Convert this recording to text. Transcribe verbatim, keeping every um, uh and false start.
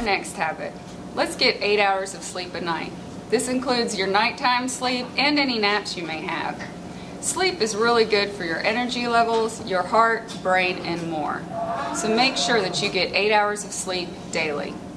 next habit. Let's get eight hours of sleep a night. This includes your nighttime sleep and any naps you may have. Sleep is really good for your energy levels, your heart, brain, and more. So make sure that you get eight hours of sleep daily.